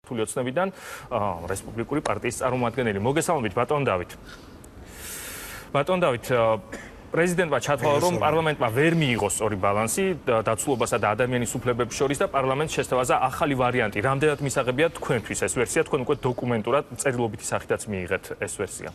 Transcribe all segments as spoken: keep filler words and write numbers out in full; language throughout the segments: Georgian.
რთული ოცნებიდან რესპუბლიკური პარტიის წარმომადგენელი. მოგესალმებით, ბატონ დავით. ბატონ დავით, პრეზიდენტმა ჩათვალა, რომ პარლამენტმა ვერ მიიღო სწორი ბალანსი დაცულობასა და ადამიანის უფლებების შორის და პარლამენტს შესთავაზა ახალი ვარიანტი. რამდენად მისაღებია თქვენთვის ეს ვერსია? თქვენ უკვე დოკუმენტურად წერილობითი სახითაც მიიღეთ ეს ვერსია.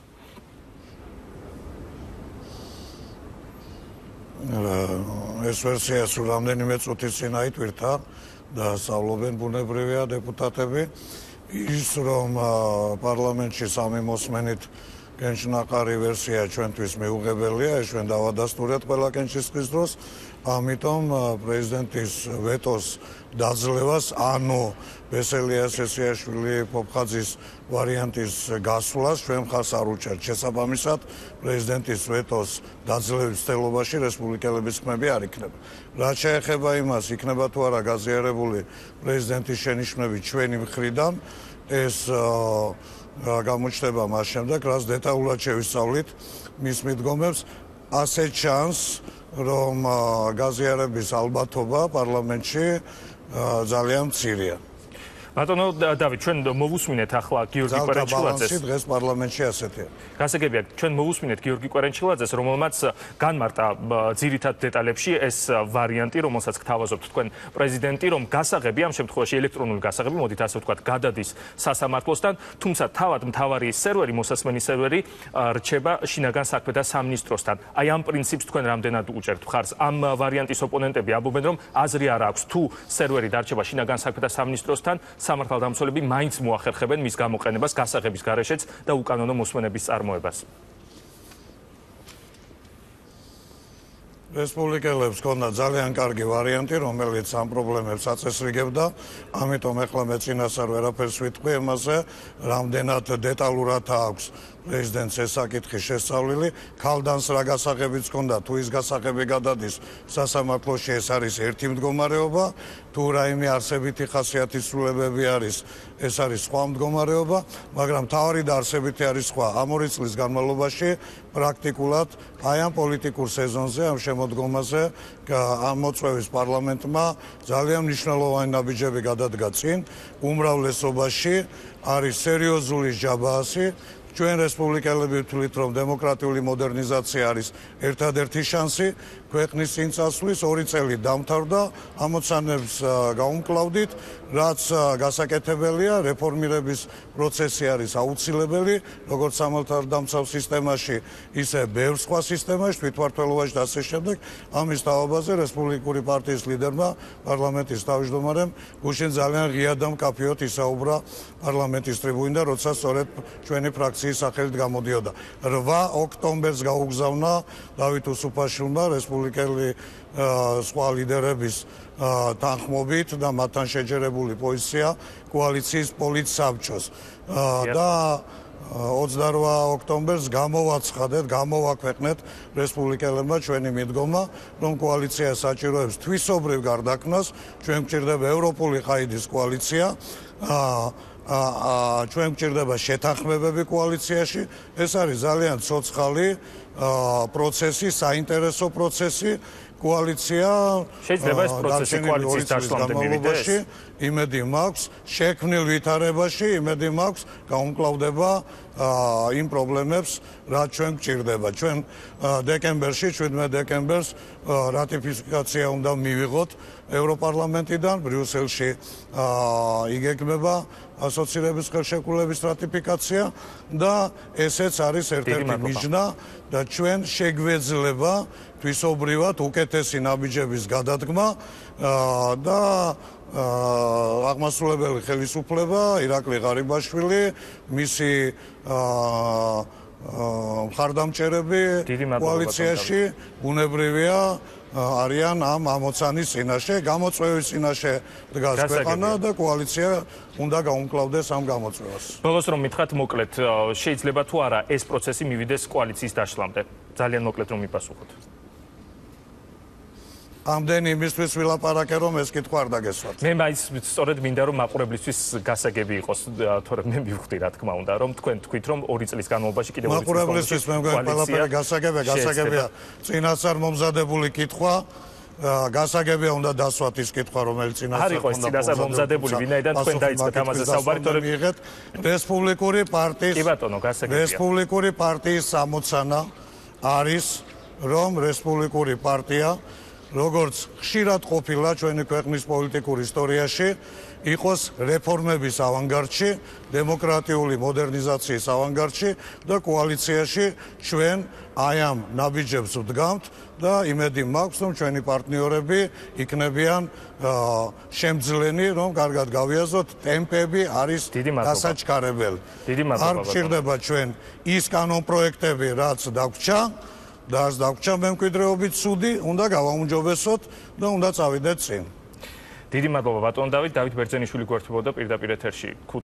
ეს ვერსია სულ რამდენიმე წუთის წინ აიტვირთა და სწავლობენ ბუნებრივია დეპუტატები. ის რომ პარლამენტში სამი მოსმენით კენჭნაყარი ვერსია ჩვენთვის მიუღებელია, ეს ჩვენ დავადასტურეთ ყველა კენჭისყრის დროს. ამიტომ პრეზიდენტის ვეტოს დაძლევას, ანუ ბესელია სესიაშვილი პოპხაძის ვარიანტის გასვლას ჩვენ ხარს არ უჭერთ. შესაბამისად, პრეზიდენტის ვეტოს დაძლევის ცდილობაში რესპუბლიკელების ხმები არ იქნება. რაც შეეხება იმას, იქნება თუ არა გაზიარებული პრეზიდენტის შენიშვნები ჩვენი მხრიდან, ეს გამოჩნდება მას შემდეგ, რაც დეტალურად შევისწავლით მის მიდგომებს. ასე ჩანს, რომ გაზიარების ალბათობა პარლამენტში ძალიან მცირეა. ბატონო დავით, ჩვენ მოვუსმინეთ ახლა გიორგი კვარენჩილაძეს. ძალთა ბალანსი დღეს პარლამენტში ასეთია. გასაგებია, ჩვენ მოვუსმინეთ გიორგი კვარენჩილაძეს, რომელმაც განმარტა ძირითად დეტალებში ეს ვარიანტი, რომელსაც გთავაზობთ თქვენ პრეზიდენტი, რომ გასაღები ამ შემთხვევაში ელექტრონული გასაღები, მოდით ასე ვთქვათ, გადადის სასამართლოსთან, თუმცა თავად მთავარი სერვერი, მოსასმენი სერვერი რჩება შინაგან საქმეთა სამინისტროსთან. აი ამ პრინციპს თქვენ რამდენად უჭერთ ხარს? ამ ვარიანტის ოპონენტები ამბობენ, რომ აზრი არ აქვს, თუ სერვერი დარჩება შინაგან საქმეთა სამინისტროსთან, სამართალდამცველები მაინც მოახერხებენ მის გამოყენებას გასაღების გარეშეც და უკანონო მოსმენების წარმოებას. რესპუბლიკელებს ჰქონდა ძალიან კარგი ვარიანტი, რომელიც ამ პრობლემებს აწესრიგებდა, ამიტომ ახლა მე წინასწარ ვერაფერს ვიტყვი იმაზე, რამდენად დეტალურად აქვს პრეზიდენტს ეს საკითხი შესწავლილი, ქალდანს რა გასაღებიც ჰქონდა, თუ ის გასაღები გადადის სასამართლოში, ეს არის ერთი მდგომარეობა, თუ რაიმე არსებითი ხასიათის ცვლილებები არის, ეს არის სხვა მდგომარეობა, მაგრამ თავარი და არსებითი არის სხვა. ამ ორი წლის განმავლობაში პრაქტიკულად აი ამ პოლიტიკურ სეზონზე, ამ შემოდგომაზე, ამ მოწვევის პარლამენტმა ძალიან მნიშვნელოვანი ნაბიჯები გადადგა წინ, უმრავლესობაში არის სერიოზული ჯაბაასი. ჩვენ რესპუბლიკელები ვთვლით, რომ დემოკრატიული მოდერნიზაცია არის ერთადერთი შანსი ქვეყნის წინ წასვლის. ორი წელი დამთავრდა, ამოცანებს გაუმკლავდით, რაც გასაკეთებელია, რეფორმირების პროცესი არის აუცილებელი, როგორც სამართალდამცავ სისტემაში, ისე ბევრ სხვა სისტემაში, თვითმმართველობაში და ასე შემდეგ. ამის თავობაზე რესპუბლიკური პარტიის ლიდერმა, პარლამენტის თავმჯდომარემ გუშინ ძალიან ღია და მკაფიოდ ისაუბრა პარლამენტის ტრიბუნიდან, როცა სწორედ ჩვენი ფრაქციის სახელით გამოდიოდა. რვა ოქტომბერს გაუგზავნა დავით უსუფაშვილმა რესპუბლიკელი სხვა ლიდერების თანხმობით და მათთან შეჯერებული პოზიცია კოალიციის პოლიტსაბჭოს და ოცდარვა ოქტომბერს გამოვაცხადეთ, გამოვაქვეყნეთ რესპუბლიკელებმა ჩვენი მიდგომა, რომ კოალიცია საჭიროებს თვისობრივ გარდაქმნას, ჩვენ გვჭირდება ევროპული ყაიდის კოალიცია, ჩვენ გვჭირდება შეთანხმებები კოალიციაში, ეს არის ძალიან ცოცხალი პროცესი, საინტერესო პროცესი. კოალიცია შეიძლება ეს პროცესი კოალიციის დაშლამდე მივიდეს? იმედი მაქვს, შექმნილ ვითარებაში იმედი მაქვს, გაუმკლავდება იმ პრობლემებს, რაც ჩვენ გვჭირდება. ჩვენ დეკემბერში, შვიდმეტ დეკემბერს რატიფიკაცია უნდა მივიღოთ ევროპარლამენტიდან, ბრიუსელში იგეგმება ასოცირების ხელშეკრულების რატიფიკაცია და ესეც არის ერთ-ერთი მიჯნა და ჩვენ შეგვეძლება თვისობრივად უკეთესი ნაბიჯების გადადგმა და აღმასრულებელი ხელისუფლება ირაკლი ღარიბაშვილი, მისი მხარდამჭერები კოალიციაში ბუნებრივია არიან ამ ამოცანის წინაშე, გამოწვევის წინაშე დგას ქვეყანა და კოალიცია უნდა გაუმკლავდეს ამ გამოწვევას. ბოლოს რომ მითხრათ მოკლედ, შეიძლება თუ არა ეს პროცესი მივიდეს კოალიციის დაშლამდე? ძალიან მოკლედ რომ მიპასუხოთ. ამდენი იმისთვის ვილაპარაკე, რომ ეს კითხვა არ დაგესვათ. მე მაინც სწორედ მინდა რომ მაყურებლისთვის გასაგები იყოს, თორემ მე მივხვდი რა თქმა უნდა, რომ თქვენ თქვით რომ ორი წლის განმავლობაში კიდევ ორი წლის მაყურებლისთვის მე მგონი ყველაფერი გასაგებია, გასაგებია წინასწარ მომზადებული კითხვა გასაგებია უნდა დასვათ ის კითხვა, რომელიც წინასწარ არ იყო ეს წინასწარ მომზადებული, ვინაიდან თქვენ დაიწყეთ ამაზე საუბარი, თორემ მიიღეთ რესპუბლიკური პარტიის კი ბატონო, გასაგებია. რესპუბლიკური პარტიის ამოცანა არის, რომ რესპუბლიკური პარტია, როგორც ხშირად ყოფილა ჩვენი ქვეყნის პოლიტიკურ ისტორიაში, იყოს რეფორმების ავანგარდში, დემოკრატიული მოდერნიზაციის ავანგარდში და კოალიციაში ჩვენ აი ამ ნაბიჯებს ვდგამთ და იმედი მაქვს, რომ ჩვენი პარტნიორები იქნებიან შემძლენი, რომ კარგად გავიაზროთ, ტემპები არის დასაჩქარებელი. არ გჭირდება ჩვენ ის კანონპროექტები, რაც დაგვრჩა და რაც დაგვრჩა მემკვიდრეობით ცუდი, უნდა გავაუმჯობესოთ და უნდა წავიდეთ წინ. დიდი მადლობა ბატონ დავით, დავით ბერძენიშვილი გვერდებოდა პირდაპირ ეთერში.